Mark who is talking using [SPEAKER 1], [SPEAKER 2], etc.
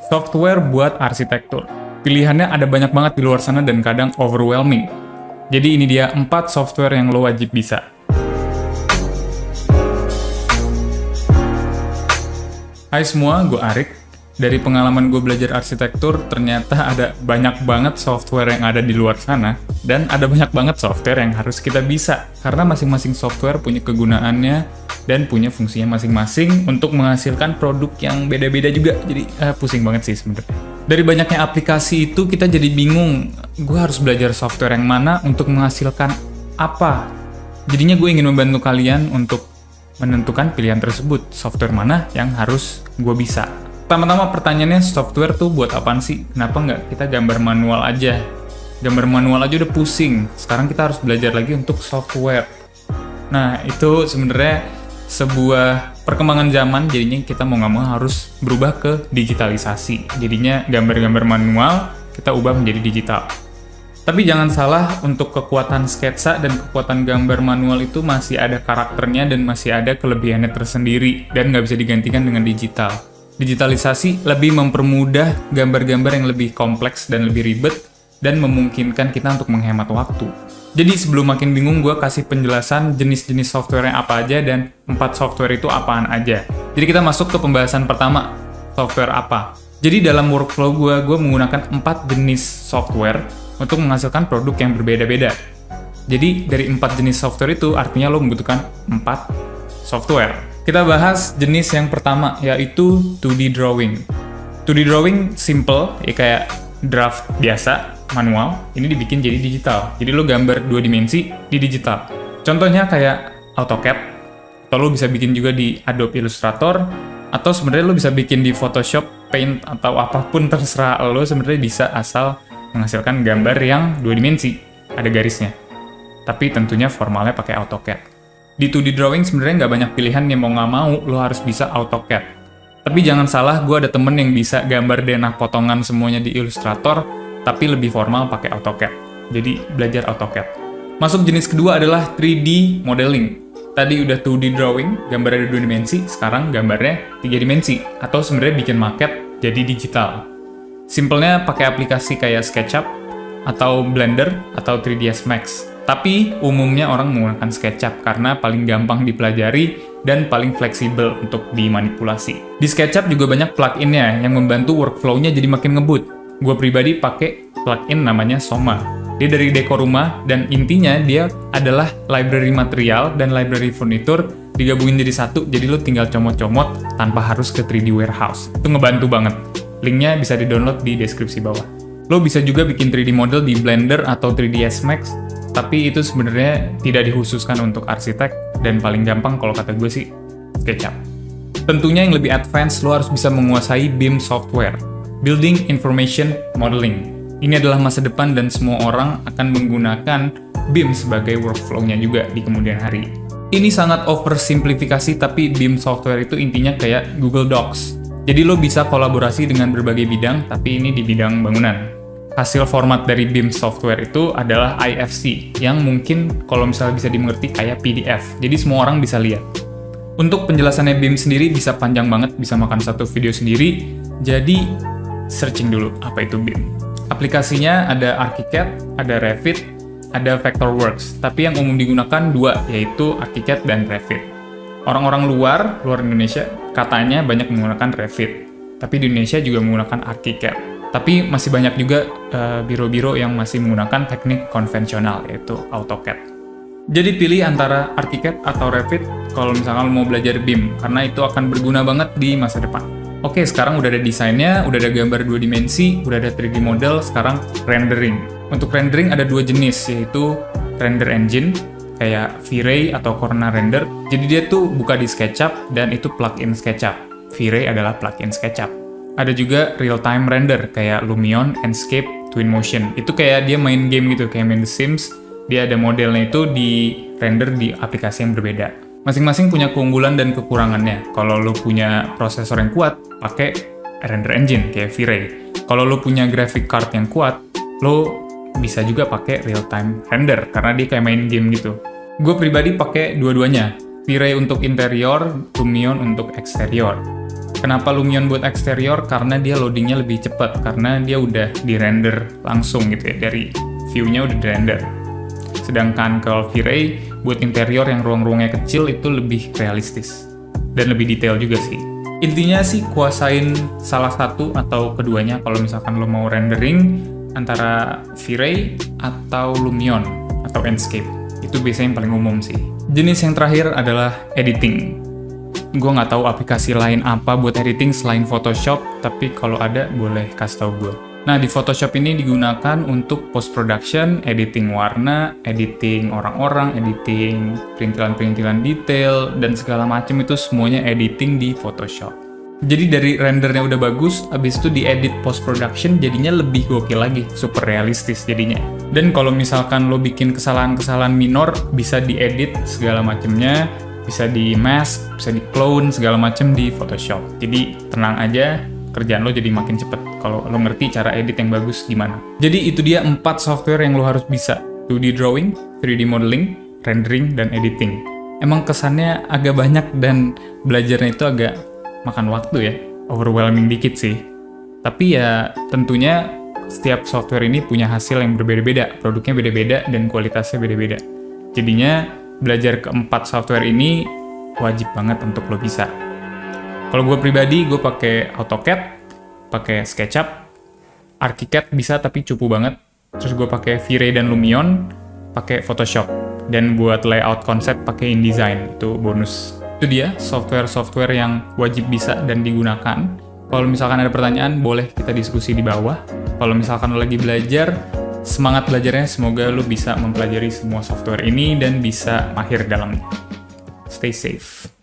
[SPEAKER 1] Software buat arsitektur. Pilihannya ada banyak banget di luar sana dan kadang overwhelming. Jadi ini dia 4 software yang lo wajib bisa. Hai semua, gue Arik. Dari pengalaman gue belajar arsitektur, ternyata ada banyak banget software yang ada di luar sana, dan ada banyak banget software yang harus kita bisa, karena masing-masing software punya kegunaannya dan punya fungsinya masing-masing untuk menghasilkan produk yang beda-beda juga. Jadi pusing banget sih sebenarnya. Dari banyaknya aplikasi itu, kita jadi bingung, gue harus belajar software yang mana untuk menghasilkan apa. Jadinya gue ingin membantu kalian untuk menentukan pilihan tersebut, software mana yang harus gue bisa. Pertama-tama pertanyaannya, software tuh buat apaan sih? Kenapa nggak kita gambar manual aja? Gambar manual aja udah pusing. Sekarang kita harus belajar lagi untuk software. Nah, itu sebenarnya sebuah perkembangan zaman, jadinya kita mau nggak mau harus berubah ke digitalisasi. Jadinya gambar-gambar manual kita ubah menjadi digital. Tapi jangan salah, untuk kekuatan sketsa dan kekuatan gambar manual itu masih ada karakternya dan masih ada kelebihannya tersendiri dan nggak bisa digantikan dengan digital. Digitalisasi lebih mempermudah gambar-gambar yang lebih kompleks dan lebih ribet dan memungkinkan kita untuk menghemat waktu. Jadi sebelum makin bingung, gue kasih penjelasan jenis-jenis software-nya apa aja dan 4 software itu apaan aja. Jadi kita masuk ke pembahasan pertama, software apa. Jadi dalam workflow gue menggunakan 4 jenis software untuk menghasilkan produk yang berbeda-beda. Jadi dari 4 jenis software itu artinya lo membutuhkan 4 software. Kita bahas jenis yang pertama, yaitu 2D drawing. 2D drawing simple, ya kayak draft biasa, manual, ini dibikin jadi digital. Jadi lo gambar 2 dimensi di digital. Contohnya kayak AutoCAD, atau lo bisa bikin juga di Adobe Illustrator, atau sebenarnya lo bisa bikin di Photoshop, Paint, atau apapun terserah lo sebenarnya bisa, asal menghasilkan gambar yang 2 dimensi, ada garisnya. Tapi tentunya formalnya pakai AutoCAD. Di 2D drawing sebenarnya nggak banyak pilihan, yang mau nggak mau lo harus bisa AutoCAD. Tapi jangan salah, gue ada temen yang bisa gambar denah potongan semuanya di Illustrator, tapi lebih formal pakai AutoCAD. Jadi belajar AutoCAD. Masuk jenis kedua adalah 3D modeling. Tadi udah 2D drawing, gambar ada 2 dimensi, sekarang gambarnya 3 dimensi, atau sebenarnya bikin maket jadi digital. Simpelnya pakai aplikasi kayak SketchUp, atau Blender, atau 3ds Max. Tapi umumnya orang menggunakan SketchUp karena paling gampang dipelajari dan paling fleksibel untuk dimanipulasi. Di SketchUp juga banyak plugin-nya yang membantu workflow-nya jadi makin ngebut. Gue pribadi pakai plugin namanya Soma. Dia dari dekor rumah dan intinya dia adalah library material dan library furniture digabungin jadi satu, jadi lo tinggal comot-comot tanpa harus ke 3D warehouse. Itu ngebantu banget. Linknya bisa di-download di deskripsi bawah. Lo bisa juga bikin 3D model di Blender atau 3ds Max, tapi itu sebenarnya tidak dikhususkan untuk arsitek, dan paling gampang kalau kata gue sih SketchUp. Tentunya yang lebih advance, lo harus bisa menguasai BIM software, Building Information Modeling. Ini adalah masa depan dan semua orang akan menggunakan BIM sebagai workflow-nya juga di kemudian hari. Ini sangat oversimplifikasi, tapi BIM software itu intinya kayak Google Docs. Jadi lo bisa kolaborasi dengan berbagai bidang, tapi ini di bidang bangunan. Hasil format dari BIM software itu adalah IFC, yang mungkin kalau misalnya bisa dimengerti kayak PDF, jadi semua orang bisa lihat. Untuk penjelasannya BIM sendiri bisa panjang banget, bisa makan satu video sendiri, jadi searching dulu apa itu BIM. Aplikasinya ada ArchiCAD, ada Revit, ada Vectorworks, tapi yang umum digunakan 2, yaitu ArchiCAD dan Revit. Orang-orang luar Indonesia katanya banyak menggunakan Revit, tapi di Indonesia juga menggunakan ArchiCAD. Tapi masih banyak juga biro-biro yang masih menggunakan teknik konvensional, yaitu AutoCAD. Jadi pilih antara ArchiCAD atau Revit kalau misalkan mau belajar BIM, karena itu akan berguna banget di masa depan. Oke, sekarang udah ada desainnya, udah ada gambar 2 dimensi, udah ada 3D model, sekarang rendering. Untuk rendering ada 2 jenis, yaitu render engine, kayak V-Ray atau Corona Render. Jadi dia tuh buka di SketchUp, dan itu plugin SketchUp. V-Ray adalah plugin SketchUp. Ada juga real-time render, kayak Lumion, Enscape, Twinmotion. Itu kayak dia main game gitu, kayak main The Sims. Dia ada modelnya itu di render di aplikasi yang berbeda. Masing-masing punya keunggulan dan kekurangannya. Kalau lo punya prosesor yang kuat, pakai render engine, kayak V-Ray. Kalau lo punya graphic card yang kuat, lo bisa juga pakai real-time render, karena dia kayak main game gitu. Gue pribadi pakai dua-duanya. V-Ray untuk interior, Lumion untuk eksterior. Kenapa Lumion buat eksterior? Karena dia loadingnya lebih cepat, karena dia udah di-render langsung gitu ya, dari view-nya udah di-render. Sedangkan kalau V-Ray buat interior yang ruang-ruangnya kecil itu lebih realistis dan lebih detail juga sih. Intinya sih kuasain salah satu atau keduanya kalau misalkan lo mau rendering antara V-Ray atau Lumion atau Enscape. Itu biasanya yang paling umum sih. Jenis yang terakhir adalah editing. Gue nggak tahu aplikasi lain apa buat editing selain Photoshop, tapi kalau ada boleh kasih tau gue. Nah, di Photoshop ini digunakan untuk post-production, editing warna, editing orang-orang, editing perintilan-perintilan detail, dan segala macam itu semuanya editing di Photoshop. Jadi dari rendernya udah bagus, abis itu diedit post-production jadinya lebih gokil lagi, super realistis jadinya. Dan kalau misalkan lo bikin kesalahan-kesalahan minor, bisa diedit segala macamnya, bisa di-mask, bisa di-clone, segala macam di Photoshop. Jadi tenang aja, kerjaan lo jadi makin cepet kalau lo ngerti cara edit yang bagus gimana. Jadi itu dia 4 software yang lo harus bisa. 2D drawing, 3D modeling, rendering, dan editing. Emang kesannya agak banyak dan belajarnya itu agak makan waktu ya, overwhelming dikit sih. Tapi ya tentunya setiap software ini punya hasil yang berbeda-beda, produknya beda-beda, dan kualitasnya beda-beda. Jadinya belajar ke-4 software ini wajib banget untuk lo bisa. Kalau gue pribadi, gue pakai AutoCAD, pakai SketchUp, ArchiCAD bisa tapi cupu banget. Terus gue pakai V-Ray dan Lumion, pakai Photoshop. Dan buat layout konsep pakai InDesign, itu bonus. Itu dia software-software yang wajib bisa dan digunakan. Kalau misalkan ada pertanyaan, boleh kita diskusi di bawah. Kalau misalkan lo lagi belajar, semangat belajarnya, semoga lo bisa mempelajari semua software ini dan bisa mahir dalamnya. Stay safe.